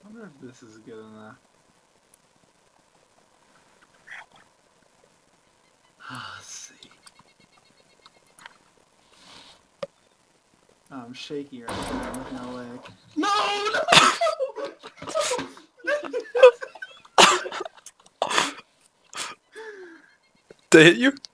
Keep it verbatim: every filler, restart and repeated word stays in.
I wonder if this is good enough. Let's see. Oh, I'm shaky right now with no leg. No! No! They hit you?